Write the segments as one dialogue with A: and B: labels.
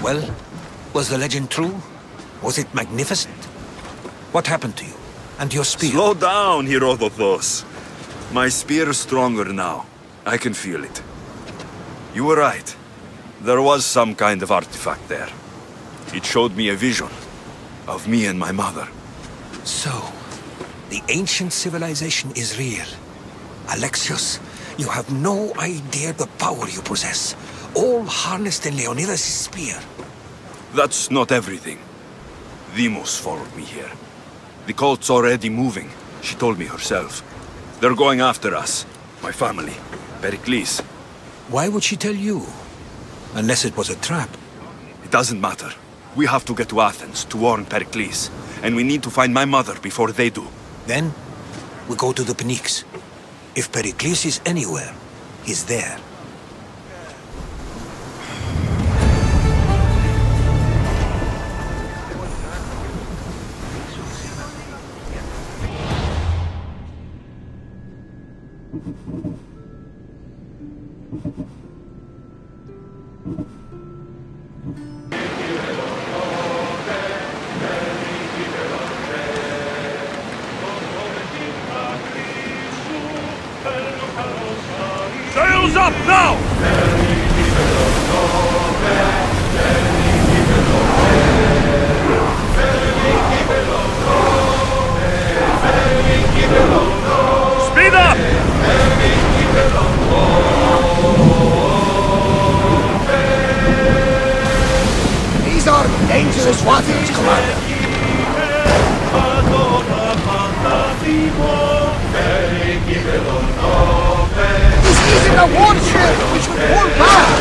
A: Well, was the legend true? Was it magnificent? What happened to you? And your spear?
B: Slow down, Herodotus. My spear is stronger now. I can feel it. You were right. There was some kind of artifact there. It showed me a vision of me and my mother.
A: So, the ancient civilization is real. Alexios, you have no idea the power you possess. All harnessed in Leonidas' spear.
B: That's not everything. Deimos followed me here. The cult's already moving. She told me herself. They're going after us. My family. Pericles.
A: Why would she tell you? Unless it was a trap.
B: It doesn't matter. We have to get to Athens to warn Pericles. And we need to find my mother before they do.
A: Then, we go to the Pnyx. If Pericles is anywhere, he's there.
B: Sails up now! Speed up!
A: These are dangerous waters, Commander. This isn't a warship! We should pull back!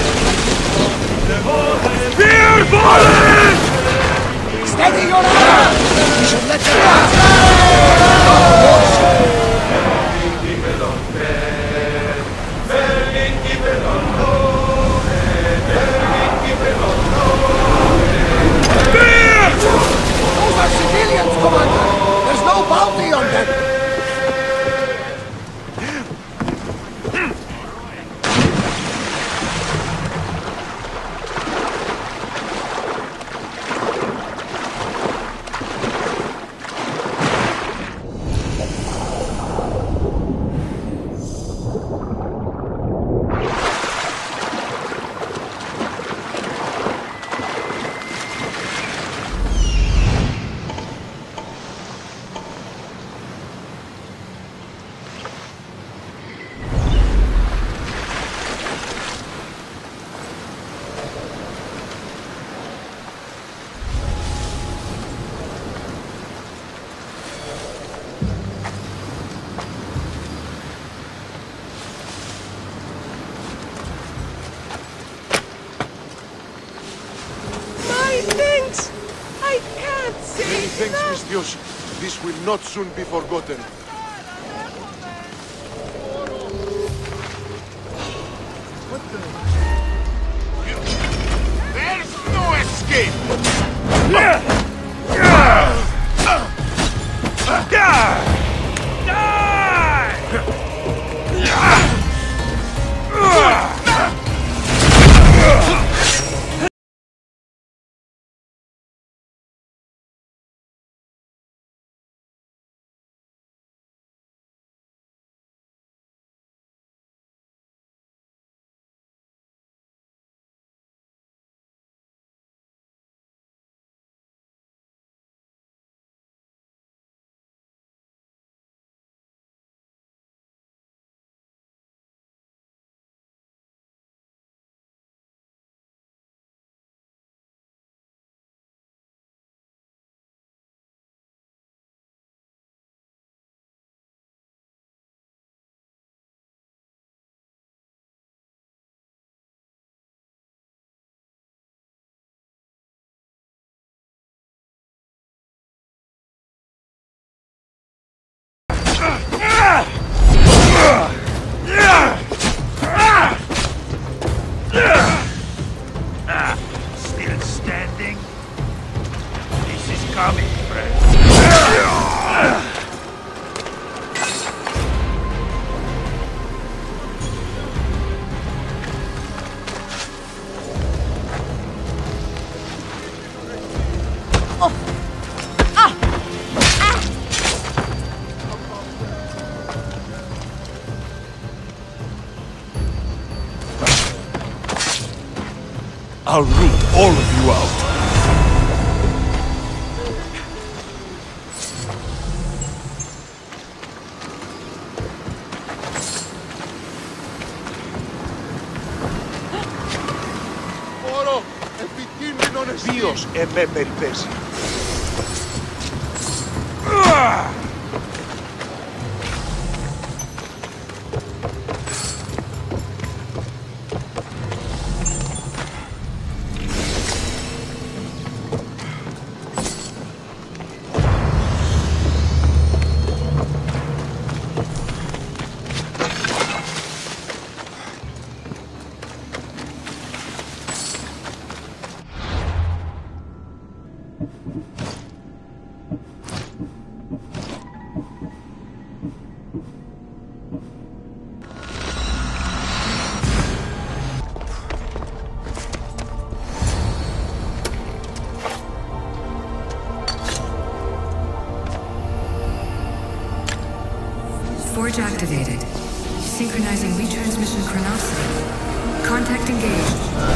B: Spear volley!
A: Steady your arm! We should let them pass! Those are civilians, Commander! There's no bounty on them!
C: Thanks, Miss Dioshi. This will not soon be forgotten.
B: I'll root all of you out.
C: Μόρο, επικίνδυνον εσύ.
D: Ποιος εμέ περιπέσει.
E: Forge activated. Synchronizing retransmission chronicity. Contact engaged.